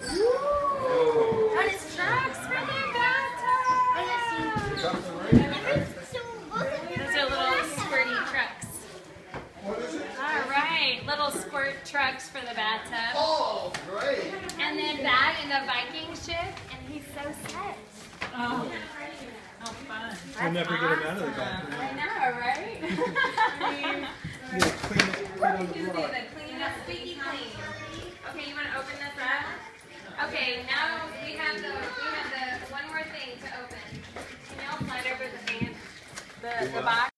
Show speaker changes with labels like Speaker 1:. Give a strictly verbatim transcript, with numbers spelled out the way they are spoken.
Speaker 1: That is trucks for their bathtub. Those are little squirty trucks.
Speaker 2: What is it?
Speaker 1: All right, little squirt trucks for the bathtub.
Speaker 2: Oh, great.
Speaker 1: And then that in a Viking ship, and he's so set.
Speaker 3: Oh, how fun.
Speaker 4: We'll never
Speaker 1: That's
Speaker 4: get him out of the
Speaker 1: awesome.
Speaker 4: bathroom.
Speaker 1: I know, right?
Speaker 4: You gotta clean it, clean on the
Speaker 1: Just do
Speaker 4: block.
Speaker 1: the clean up, squeaky clean. Okay, you want to open this up? Okay, now we have the we have the one more thing to open. Can y'all slide over the fan, the the box?